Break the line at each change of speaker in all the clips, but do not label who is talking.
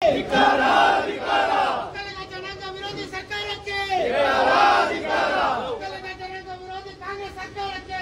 ಜನಾಂಗ ವಿರೋಧಿ ಸರ್ಕಾರಕ್ಕೆ ಜನಾಂಗ ವಿರೋಧಿ ಕಾಂಗ್ರೆಸ್ ಸರ್ಕಾರಕ್ಕೆ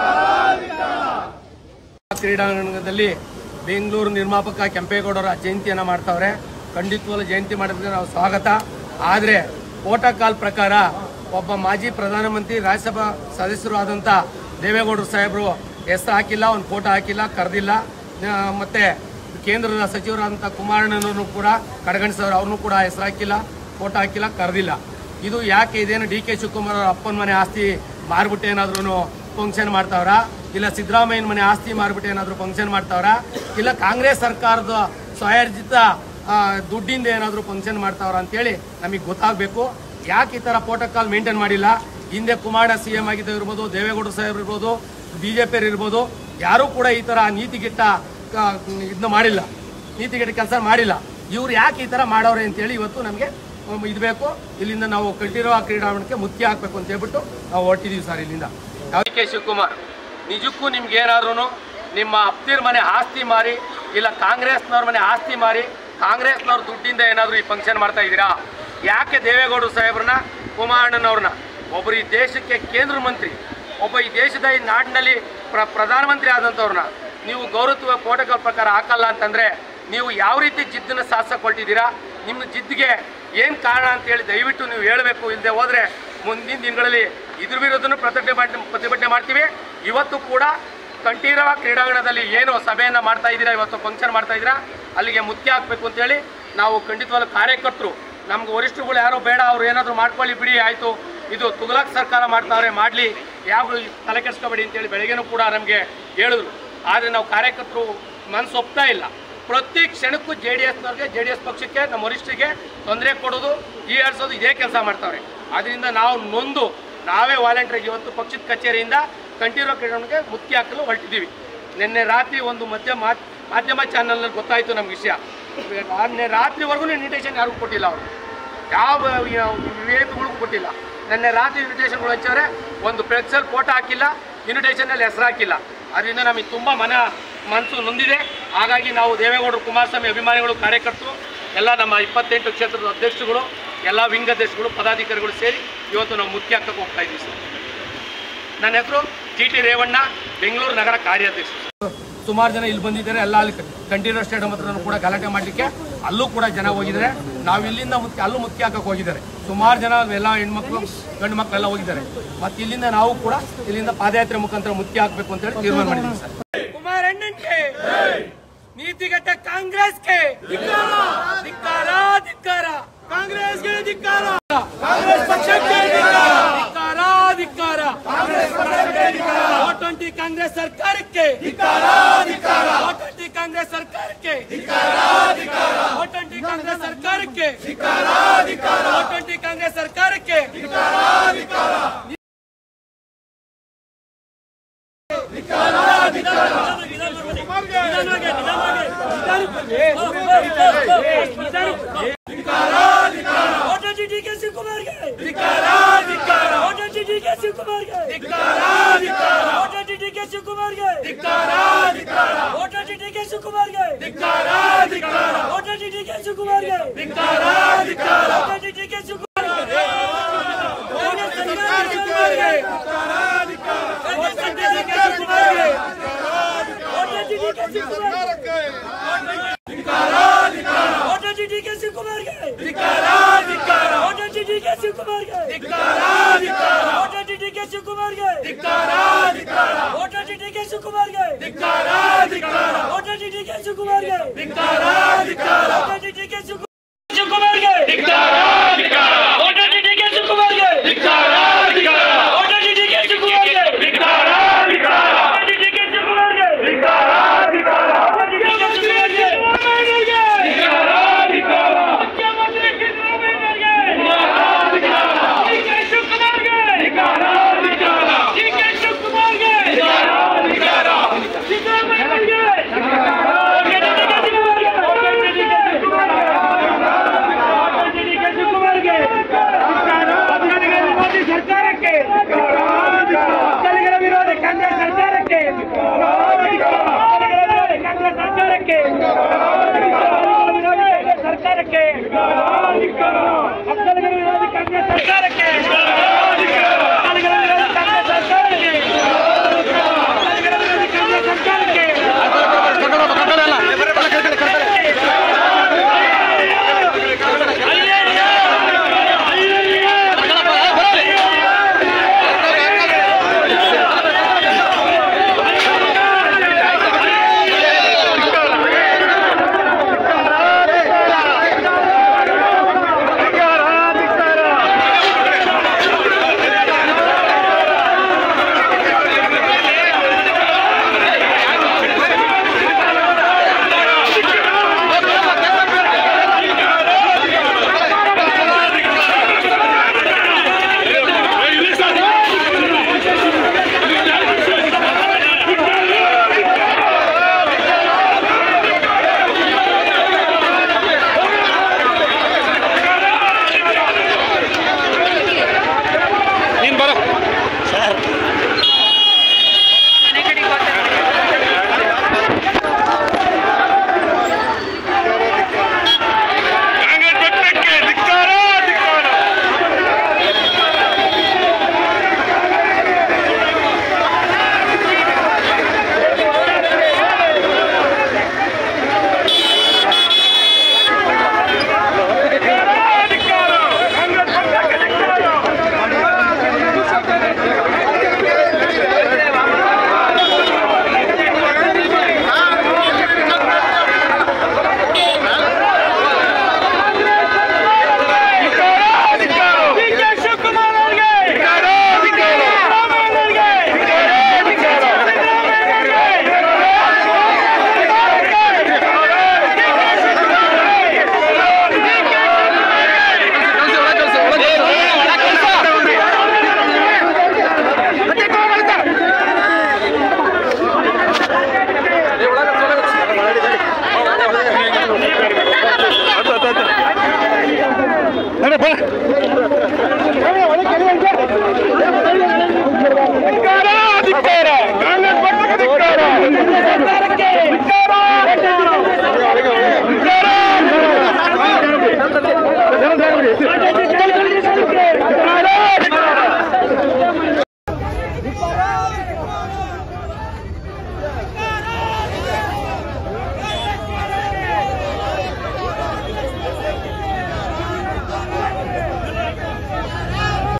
ಕ್ರೀಡಾಂಗಣದಲ್ಲಿ ಬೆಂಗಳೂರು ನಿರ್ಮಾಪಕ ಕೆಂಪೇಗೌಡರ ಜಯಂತಿಯನ್ನು ಮಾಡ್ತಾವ್ರೆ. ಖಂಡಿತವಾಗ್ಲೂ ಜಯಂತಿ ಮಾಡೋದಕ್ಕೆ ನಾವು ಸ್ವಾಗತ. ಆದರೆ ಪ್ರೋಟೋಕಾಲ್ ಪ್ರಕಾರ ಒಬ್ಬ ಮಾಜಿ ಪ್ರಧಾನಮಂತ್ರಿ ರಾಜ್ಯಸಭಾ ಸದಸ್ಯರು ಆದಂಥ ದೇವೇಗೌಡರು ಸಾಹೇಬರು ಹೆಸರು ಹಾಕಿಲ್ಲ, ಒಂದು ಫೋಟೋ ಹಾಕಿಲ್ಲ, ಕರೆದಿಲ್ಲ. ಮತ್ತೆ ಕೇಂದ್ರದ ಸಚಿವರಾದಂಥ ಕುಮಾರಣ್ಣನವರು ಕೂಡ ಕಡೆಗಣಿಸಿದವರು, ಅವ್ರನ್ನೂ ಕೂಡ ಹೆಸರು ಹಾಕಿಲ್ಲ, ಫೋಟೋ ಹಾಕಿಲ್ಲ, ಕರೆದಿಲ್ಲ. ಇದು ಯಾಕೆ? ಇದೇನು ಡಿ ಕೆ ಶಿವಕುಮಾರ್ ಅವರ ಅಪ್ಪನ ಮನೆ ಆಸ್ತಿ ಮಾರ್ಬಿಟ್ಟು ಏನಾದ್ರೂ ಫಂಕ್ಷನ್ ಮಾಡ್ತಾವ್ರ, ಇಲ್ಲ ಸಿದ್ದರಾಮಯ್ಯನ ಮನೆ ಆಸ್ತಿ ಮಾರ್ಬಿಟ್ಟು ಏನಾದರೂ ಫಂಕ್ಷನ್ ಮಾಡ್ತಾವ್ರ, ಇಲ್ಲ ಕಾಂಗ್ರೆಸ್ ಸರ್ಕಾರದ ಸ್ವಯಾರ್ಜಿತ ದುಡ್ಡಿಂದ ಏನಾದರೂ ಫಂಕ್ಷನ್ ಮಾಡ್ತಾವ್ರ ಅಂತೇಳಿ ನಮಗೆ ಗೊತ್ತಾಗಬೇಕು. ಯಾಕೆ ಈ ಥರ ಪ್ರೋಟೋಕಾಲ್ ಮೇಂಟೈನ್ ಮಾಡಿಲ್ಲ? ಹಿಂದೆ ಕುಮಾರಣ್ಣ CM ಆಗಿದ್ದ ಇರ್ಬೋದು, ದೇವೇಗೌಡರು ಸಾಹೇಬ್ರು ಇರ್ಬೋದು, BJP ಇರ್ಬೋದು, ಯಾರೂ ಕೂಡ ಈ ಥರ ನೀತಿಗೆಟ್ಟ ಇದನ್ನ ಮಾಡಿಲ್ಲ, ನೀತಿಗೆಟ್ಟ ಕೆಲಸ ಮಾಡಿಲ್ಲ. ಇವ್ರು ಯಾಕೆ ಈ ಥರ ಮಾಡೋರೆ ಅಂತೇಳಿ ಇವತ್ತು ನಮಗೆ ಇದು ಬೇಕು. ಇಲ್ಲಿಂದ ನಾವು ಕಟ್ಟಿರೋ ಕ್ರೀಡಾಂಗಣಕ್ಕೆ ಮುತ್ತಿ ಹಾಕಬೇಕು ಅಂತ ಹೇಳ್ಬಿಟ್ಟು ನಾವು ಹೊರಟಿದ್ದೀವಿ ಸರ್. ಇಲ್ಲಿಂದ ಡಿ ಕೆ ಶಿವಕುಮಾರ್, ನಿಜಕ್ಕೂ ನಿಮ್ಗೆ ಏನಾದ್ರೂ ನಿಮ್ಮ ಅಪ್ತಿರ ಮನೆ ಆಸ್ತಿ ಮಾರಿ, ಇಲ್ಲ ಕಾಂಗ್ರೆಸ್ನವ್ರ ಮನೆ ಆಸ್ತಿ ಮಾರಿ, ಕಾಂಗ್ರೆಸ್ನವ್ರ ದುಡ್ಡಿಂದ ಏನಾದರೂ ಈ ಫಂಕ್ಷನ್ ಮಾಡ್ತಾ ಇದ್ದೀರಾ? ಯಾಕೆ ದೇವೇಗೌಡರು ಸಾಹೇಬ್ರನ್ನ, ಕುಮಾರಣ್ಣನವ್ರನ್ನ, ಒಬ್ಬರು ಈ ದೇಶಕ್ಕೆ ಕೇಂದ್ರ ಮಂತ್ರಿ, ಒಬ್ಬ ಈ ದೇಶದ ಈ ನಾಡಿನಲ್ಲಿ ಪ್ರಧಾನಮಂತ್ರಿ ಆದಂಥವ್ರನ್ನ ನೀವು ಗೌರವ ಪ್ರೋಟೋಕಾಲ್ ಪ್ರಕಾರ ಹಾಕಲ್ಲ ಅಂತಂದರೆ ನೀವು ಯಾವ ರೀತಿ ಜಿದ್ದನ್ನು ಸಾಧಿಸಕೊಳ್ತಿದ್ದೀರಾ? ನಿಮ್ಮ ಜಿದ್ದಿಗೆ ಏನು ಕಾರಣ ಅಂತೇಳಿ ದಯವಿಟ್ಟು ನೀವು ಹೇಳಬೇಕು. ಇಲ್ಲದೆ ಹೋದರೆ ಮುಂದಿನ ದಿನಗಳಲ್ಲಿ ಇದ್ರ ವಿರುದ್ಧನೂ ಪ್ರತಿಭಟನೆ ಮಾಡ್ತೀವಿ. ಇವತ್ತು ಕೂಡ ಕಂಠೀರವ ಕ್ರೀಡಾಂಗಣದಲ್ಲಿ ಏನು ಸಭೆಯನ್ನು ಮಾಡ್ತಾ ಇದ್ದೀರಾ, ಇವತ್ತು ಫಂಕ್ಷನ್ ಮಾಡ್ತಾ ಇದ್ದೀರಾ, ಅಲ್ಲಿಗೆ ಮುತ್ತಿ ಹಾಕಬೇಕು ಅಂತೇಳಿ ನಾವು ಖಂಡಿತವಾಗ್ಲೂ ಕಾರ್ಯಕರ್ತರು, ನಮ್ಗೆ ವರಿಷ್ಠರುಗಳು ಯಾರೋ ಬೇಡ, ಅವ್ರು ಏನಾದರೂ ಮಾಡ್ಕೊಳ್ಳಿ ಬಿಡಿ, ಆಯಿತು, ಇದು ತುಘಲಕ್ ಸರ್ಕಾರ ಮಾಡ್ತಾವ್ರೆ, ಮಾಡಲಿ, ಯಾವ ತಲೆ ಕೆಡಿಸ್ಕೋಬೇಡಿ ಅಂತೇಳಿ ಬೆಳಗ್ಗೆನೂ ಕೂಡ ನಮಗೆ ಹೇಳಿದ್ರು. ಆದರೆ ನಾವು ಕಾರ್ಯಕರ್ತರು ಮನಸ್ಸು ಒಪ್ತಾ ಇಲ್ಲ. ಪ್ರತಿ ಕ್ಷಣಕ್ಕೂ JDS ಪಕ್ಷಕ್ಕೆ, ನಮ್ಮ ವರಿಷ್ಠರಿಗೆ ತೊಂದರೆ ಕೊಡೋದು, ಹೀಯಾಡಿಸೋದು, ಇದೇ ಕೆಲಸ ಮಾಡ್ತಾವ್ರೆ. ಅದರಿಂದ ನಾವು ನೊಂದು ನಾವೇ ವಾಲಂಟಿಯರ್ಗೆ ಇವತ್ತು ಪಕ್ಷದ ಕಚೇರಿಯಿಂದ ಕಂಠೀರವ ಕ್ರೀಡಾಂಗಣಕ್ಕೆ ಮುತ್ತಿ ಹಾಕಲು ಹೊರಟಿದ್ದೀವಿ. ನಿನ್ನೆ ರಾತ್ರಿ ಒಂದು ಮಾಧ್ಯಮ ಚಾನಲ್ನಲ್ಲಿ ಗೊತ್ತಾಯಿತು ನಮ್ಗೆ ವಿಷಯ. ನಿನ್ನೆ ರಾತ್ರಿವರೆಗೂ ಇನ್ವಿಟೇಷನ್ ಯಾರಿಗೂ ಕೊಟ್ಟಿಲ್ಲ, ಅವರು ಯಾವ ವಿವೇಕಗಳಿಗೂ ಕೊಟ್ಟಿಲ್ಲ. ನಿನ್ನೆ ರಾತ್ರಿ ಇನ್ವಿಟೇಷನ್ಗಳು ಹಚ್ಚವ್ರೆ, ಒಂದು ಫ್ಲೆಕ್ಸಲ್ಲಿ ಫೋಟೋ ಹಾಕಿಲ್ಲ, ಇನ್ವಿಟೇಷನಲ್ಲಿ ಹೆಸರು ಹಾಕಿಲ್ಲ. ಅದರಿಂದ ನಮಗೆ ತುಂಬ ಮನಸ್ಸು ನೊಂದಿದೆ. ಹಾಗಾಗಿ ನಾವು ದೇವೇಗೌಡರು, ಕುಮಾರಸ್ವಾಮಿ ಅಭಿಮಾನಿಗಳು, ಕಾರ್ಯಕರ್ತರು ಎಲ್ಲ ನಮ್ಮ 28 ಕ್ಷೇತ್ರದ ಅಧ್ಯಕ್ಷರುಗಳು, ಎಲ್ಲ ವಿಂಗ್ ಅಧ್ಯಕ್ಷರುಗಳು, ಪದಾಧಿಕಾರಿಗಳು ಸೇರಿ ಇವತ್ತು ನಾವು ಮುತ್ತಿ ಹಾಕಕ್ಕೆ ಹೋಗ್ತಾ ಇದ್ದೀವಿ ಸರ್. ನನ್ನ ಹೆಸರು GT ರೇವಣ್ಣ, ಬೆಂಗಳೂರು ನಗರ ಕಾರ್ಯಾಧ್ಯಕ್ಷರು. ಸುಮಾರು ಜನ ಇಲ್ಲಿ ಬಂದಿದ್ದಾರೆ. ಎಲ್ಲ ಅಲ್ಲಿ ಕಂಠೀರವ ಸ್ಟೇಡಿಯಂ ಹತ್ರ ಕೂಡ ಗಲಾಟೆ ಮಾಡಲಿಕ್ಕೆ ಅಲ್ಲೂ ಕೂಡ ಜನ ಹೋಗಿದ್ದಾರೆ. ನಾವು ಇಲ್ಲಿಂದ ಅಲ್ಲೂ ಮುತ್ತಿ ಹಾಕಕ್ಕೆ ಹೋಗಿದ್ದಾರೆ. ಸುಮಾರು ಜನ ಎಲ್ಲ ಹೆಣ್ಮಕ್ಳು, ಗಂಡು ಮಕ್ಕಳೆಲ್ಲ ಹೋಗಿದ್ದಾರೆ. ಮತ್ತು ಇಲ್ಲಿಂದ ನಾವು ಕೂಡ ಇಲ್ಲಿಂದ ಪಾದಯಾತ್ರೆ ಮುಖಾಂತರ ಮುತ್ತಿ ಹಾಕಬೇಕು ಅಂತ ಹೇಳಿ ತೀರ್ಮಾನ ಮಾಡಿದ್ದೀವಿ ಸರ್. ಕುಮಾರಣ್ಣನ್ಗೆ, ನೀತಿಗೆಟ್ಟ ಕಾಂಗ್ರೆಸ್ಗೆ ಧಿಕ್ಕಾರ, ಧಿಕ್ಕಾರ, ಕಾಂಗ್ರೆಸ್ಗೆ ಧಿಕ್ಕಾರ, ಕಾಂಗ್ರೆಸ್ ಪಕ್ಷಕ್ಕೆ ಧಿಕ್ಕಾರ, ಧಿಕ್ಕಾರ, ಕಾಂಗ್ರೆಸ್ ಪಕ್ಷಕ್ಕೆ ಧಿಕ್ಕಾರ, 420 ಕಾಂಗ್ರೆಸ್ ಸರ್ಕಾರಕ್ಕೆ ಧಿಕ್ಕಾರ, ಧಿಕ್ಕಾರ, 420 ಕಾಂಗ್ರೆಸ್ ಸರ್ಕಾರಕ್ಕೆ ಧಿಕ್ಕಾರ, ಧಿಕ್ಕಾರ, 420 ಕಾಂಗ್ರೆಸ್ ಸರ್ಕಾರಕ್ಕೆ ಧಿಕ್ಕಾರ, ಧಿಕ್ಕಾರ, 420 ಕಾಂಗ್ರೆಸ್ ಸರ್ಕಾರಕ್ಕೆ ಧಿಕ್ಕಾರ, ಧಿಕ್ಕಾರ, ಧಿಕ್ಕಾರ,